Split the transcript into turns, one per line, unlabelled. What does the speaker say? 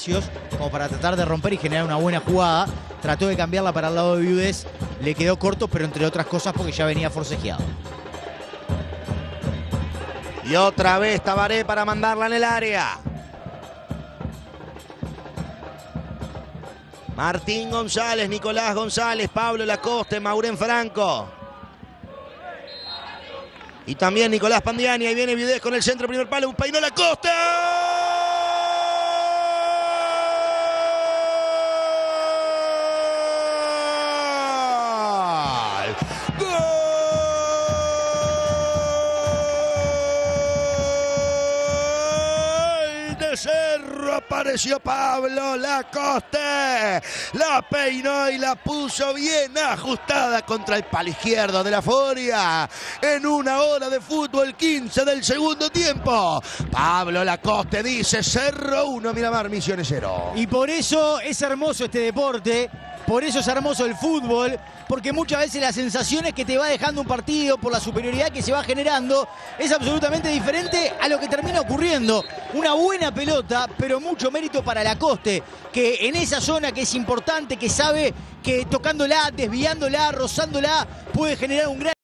como para tratar de romper y generar una buena jugada. Trató de cambiarla para el lado de Viudés, le quedó corto, pero entre otras cosas porque ya venía forcejeado.
Y otra vez Tabaré para mandarla en el área. Martín González, Nicolás González, Pablo Lacoste, Maurén Franco. Y también Nicolás Pandiani. Ahí viene Viudés con el centro, primer palo, peinó Lacoste. Cerro apareció Pablo Lacoste, la peinó y la puso bien ajustada contra el palo izquierdo de la Foria en una hora de fútbol, 15 del segundo tiempo. Pablo Lacoste dice: Cerro 1, Miramar Misiones 0.
Y por eso es hermoso este deporte, por eso es hermoso el fútbol, porque muchas veces las sensaciones que te va dejando un partido por la superioridad que se va generando es absolutamente diferente a lo que termina ocurriendo. Una buena pelota, pero mucho mérito para Lacoste, que en esa zona que es importante, que sabe que tocándola, desviándola, rozándola, puede generar un gran